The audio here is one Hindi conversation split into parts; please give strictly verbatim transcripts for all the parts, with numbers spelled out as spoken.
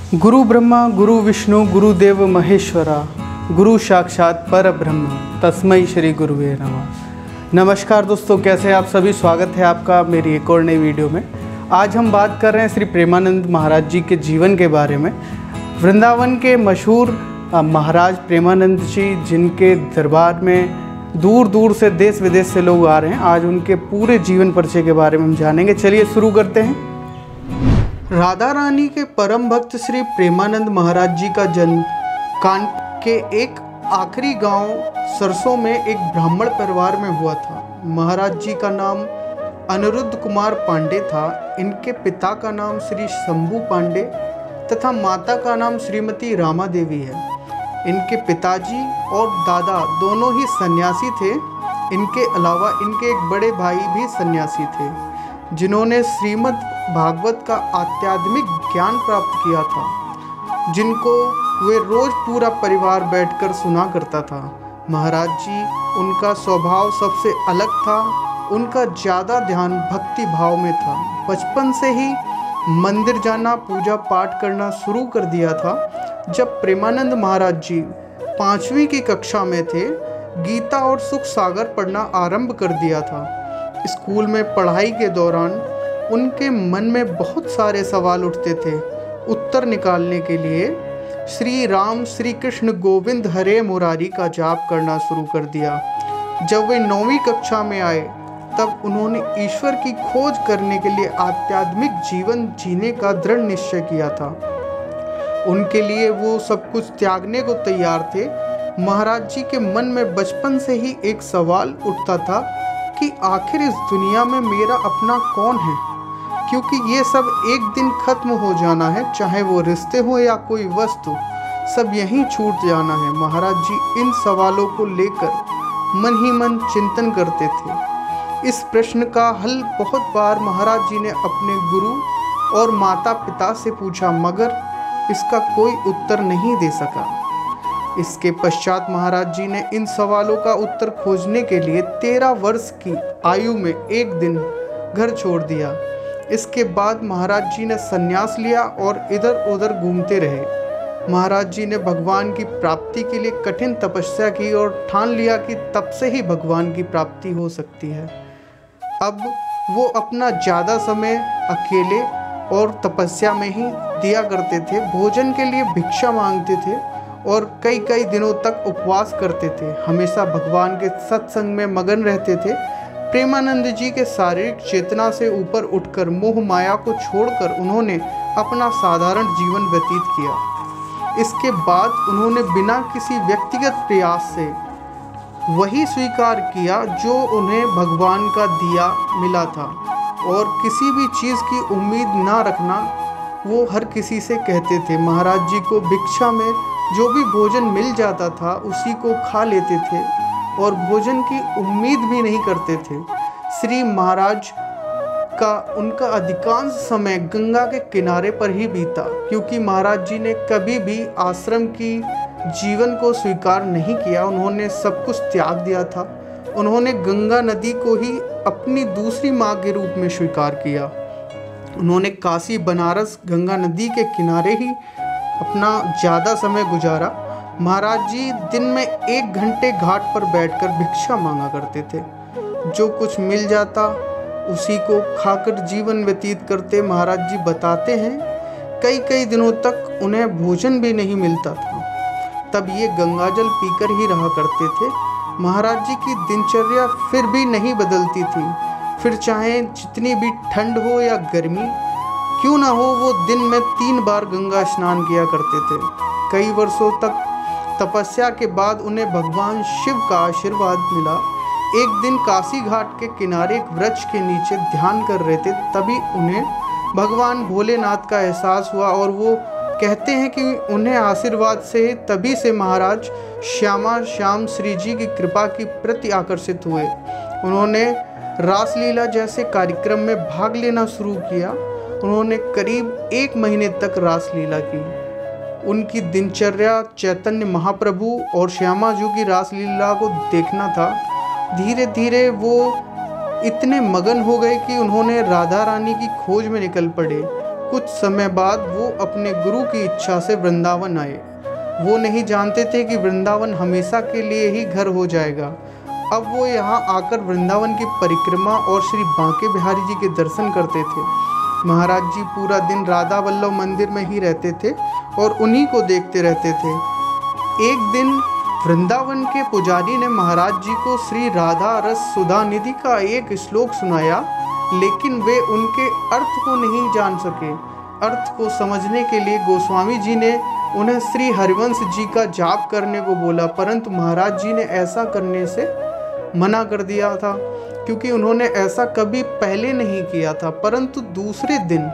गुरु ब्रह्मा गुरु विष्णु गुरुदेव महेश्वरा गुरु साक्षात पर ब्रह्म तस्मै श्री गुरुवे नमः। नमस्कार दोस्तों, कैसे हैं आप सभी। स्वागत है आपका मेरी एक और नई वीडियो में। आज हम बात कर रहे हैं श्री प्रेमानंद महाराज जी के जीवन के बारे में। वृंदावन के मशहूर महाराज प्रेमानंद जी, जिनके दरबार में दूर दूर से देश विदेश से लोग आ रहे हैं, आज उनके पूरे जीवन परिचय के बारे में हम जानेंगे। चलिए शुरू करते हैं। राधा रानी के परम भक्त श्री प्रेमानंद महाराज जी का जन्म कान के एक आखिरी गांव सरसों में एक ब्राह्मण परिवार में हुआ था। महाराज जी का नाम अनिरुद्ध कुमार पांडे था। इनके पिता का नाम श्री शंभू पांडे तथा माता का नाम श्रीमती रामा देवी है। इनके पिताजी और दादा दोनों ही सन्यासी थे। इनके अलावा इनके एक बड़े भाई भी सन्यासी थे, जिन्होंने श्रीमद् भागवत का आध्यात्मिक ज्ञान प्राप्त किया था, जिनको वे रोज पूरा परिवार बैठकर सुना करता था। महाराज जी, उनका स्वभाव सबसे अलग था। उनका ज़्यादा ध्यान भक्ति भाव में था। बचपन से ही मंदिर जाना, पूजा पाठ करना शुरू कर दिया था। जब प्रेमानंद महाराज जी पाँचवीं की कक्षा में थे, गीता और सुख सागर पढ़ना आरंभ कर दिया था। स्कूल में पढ़ाई के दौरान उनके मन में बहुत सारे सवाल उठते थे। उत्तर निकालने के लिए श्री राम श्री कृष्ण गोविंद हरे मुरारी का जाप करना शुरू कर दिया। जब वे नौवीं कक्षा में आए, तब उन्होंने ईश्वर की खोज करने के लिए आध्यात्मिक जीवन जीने का दृढ़ निश्चय किया था। उनके लिए वो सब कुछ त्यागने को तैयार थे। महाराज जी के मन में बचपन से ही एक सवाल उठता था कि आखिर इस दुनिया में मेरा अपना कौन है, क्योंकि ये सब एक दिन खत्म हो जाना है। चाहे वो रिश्ते हो या कोई वस्तु, सब यहीं छूट जाना है। महाराज जी इन सवालों को लेकर मन ही मन चिंतन करते थे। इस प्रश्न का हल बहुत बार महाराज जी ने अपने गुरु और माता पिता से पूछा, मगर इसका कोई उत्तर नहीं दे सका। इसके पश्चात महाराज जी ने इन सवालों का उत्तर खोजने के लिए तेरह वर्ष की आयु में एक दिन घर छोड़ दिया। इसके बाद महाराज जी ने संन्यास लिया और इधर उधर घूमते रहे। महाराज जी ने भगवान की प्राप्ति के लिए कठिन तपस्या की और ठान लिया कि तब से ही भगवान की प्राप्ति हो सकती है। अब वो अपना ज़्यादा समय अकेले और तपस्या में ही दिया करते थे। भोजन के लिए भिक्षा मांगते थे और कई कई दिनों तक उपवास करते थे। हमेशा भगवान के सत्संग में मगन रहते थे। प्रेमानंद जी के शारीरिक चेतना से ऊपर उठकर मोह माया को छोड़कर उन्होंने अपना साधारण जीवन व्यतीत किया। इसके बाद उन्होंने बिना किसी व्यक्तिगत प्रयास से वही स्वीकार किया जो उन्हें भगवान का दिया मिला था, और किसी भी चीज़ की उम्मीद ना रखना वो हर किसी से कहते थे। महाराज जी को भिक्षा में जो भी भोजन मिल जाता था उसी को खा लेते थे और भोजन की उम्मीद भी नहीं करते थे। श्री महाराज का उनका अधिकांश समय गंगा के किनारे पर ही बीता, क्योंकि महाराज जी ने कभी भी आश्रम की जीवन को स्वीकार नहीं किया। उन्होंने सब कुछ त्याग दिया था। उन्होंने गंगा नदी को ही अपनी दूसरी माँ के रूप में स्वीकार किया। उन्होंने काशी बनारस गंगा नदी के किनारे ही अपना ज़्यादा समय गुजारा। महाराज जी दिन में एक घंटे घाट पर बैठकर भिक्षा मांगा करते थे। जो कुछ मिल जाता उसी को खाकर जीवन व्यतीत करते। महाराज जी बताते हैं, कई कई दिनों तक उन्हें भोजन भी नहीं मिलता था। तब ये गंगाजल पीकर ही रहा करते थे। महाराज जी की दिनचर्या फिर भी नहीं बदलती थी। फिर चाहे जितनी भी ठंड हो या गर्मी क्यों ना हो, वो दिन में तीन बार गंगा स्नान किया करते थे। कई वर्षों तक तपस्या के बाद उन्हें भगवान शिव का आशीर्वाद मिला। एक दिन काशी घाट के किनारे एक वृक्ष के नीचे ध्यान कर रहे थे, तभी उन्हें भगवान भोलेनाथ का एहसास हुआ और वो कहते हैं कि उन्हें आशीर्वाद से तभी से महाराज श्यामा श्याम श्री जी की कृपा की प्रति आकर्षित हुए। उन्होंने रासलीला जैसे कार्यक्रम में भाग लेना शुरू किया। उन्होंने करीब एक महीने तक रासलीला की। उनकी दिनचर्या चैतन्य महाप्रभु और श्यामा जी की रासलीला को देखना था। धीरे धीरे वो इतने मगन हो गए कि उन्होंने राधा रानी की खोज में निकल पड़े। कुछ समय बाद वो अपने गुरु की इच्छा से वृंदावन आए। वो नहीं जानते थे कि वृंदावन हमेशा के लिए ही घर हो जाएगा। अब वो यहाँ आकर वृंदावन की परिक्रमा और श्री बांके बिहारी जी के दर्शन करते थे। महाराज जी पूरा दिन राधा वल्लभ मंदिर में ही रहते थे और उन्हीं को देखते रहते थे। एक दिन वृंदावन के पुजारी ने महाराज जी को श्री राधा रस सुधा निधि का एक श्लोक सुनाया, लेकिन वे उनके अर्थ को नहीं जान सके। अर्थ को समझने के लिए गोस्वामी जी ने उन्हें श्री हरिवंश जी का जाप करने को बोला, परंतु महाराज जी ने ऐसा करने से मना कर दिया था, क्योंकि उन्होंने ऐसा कभी पहले नहीं किया था। परंतु दूसरे दिन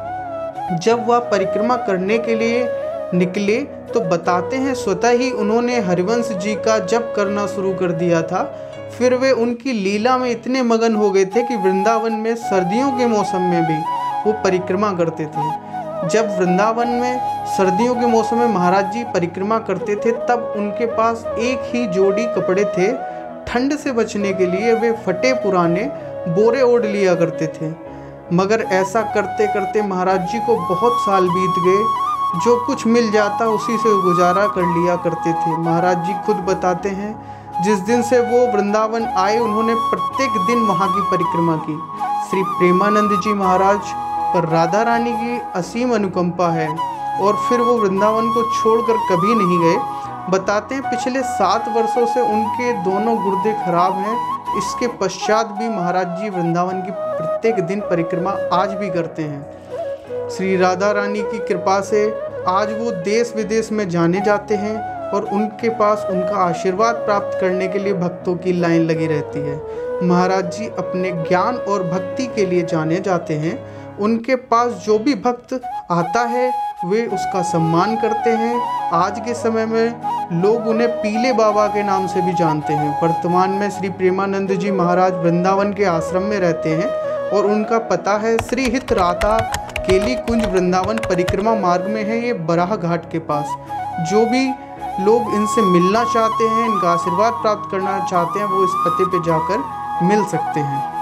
जब वह परिक्रमा करने के लिए निकले तो बताते हैं स्वतः ही उन्होंने हरिवंश जी का जप करना शुरू कर दिया था। फिर वे उनकी लीला में इतने मगन हो गए थे कि वृंदावन में सर्दियों के मौसम में भी वो परिक्रमा करते थे। जब वृंदावन में सर्दियों के मौसम में महाराज जी परिक्रमा करते थे तब उनके पास एक ही जोड़ी कपड़े थे। ठंड से बचने के लिए वे फटे पुराने बोरे ओढ़ लिया करते थे। मगर ऐसा करते करते महाराज जी को बहुत साल बीत गए। जो कुछ मिल जाता उसी से गुजारा कर लिया करते थे। महाराज जी खुद बताते हैं, जिस दिन से वो वृंदावन आए उन्होंने प्रत्येक दिन वहाँ की परिक्रमा की। श्री प्रेमानंद जी महाराज पर राधा रानी की असीम अनुकंपा है और फिर वो वृंदावन को छोड़कर कभी नहीं गए। बताते हैं पिछले सात वर्षों से उनके दोनों गुर्दे खराब हैं। इसके पश्चात भी महाराज जी वृंदावन की प्रत्येक दिन परिक्रमा आज भी करते हैं। श्री राधा रानी की कृपा से आज वो देश विदेश में जाने जाते हैं और उनके पास उनका आशीर्वाद प्राप्त करने के लिए भक्तों की लाइन लगी रहती है। महाराज जी अपने ज्ञान और भक्ति के लिए जाने जाते हैं। उनके पास जो भी भक्त आता है वे उसका सम्मान करते हैं। आज के समय में लोग उन्हें पीले बाबा के नाम से भी जानते हैं। वर्तमान में श्री प्रेमानंद जी महाराज वृंदावन के आश्रम में रहते हैं और उनका पता है श्री हित राधा केली कुंज वृंदावन परिक्रमा मार्ग में है, ये बराह घाट के पास। जो भी लोग इनसे मिलना चाहते हैं, इनका आशीर्वाद प्राप्त करना चाहते हैं, वो इस पते पे जाकर मिल सकते हैं।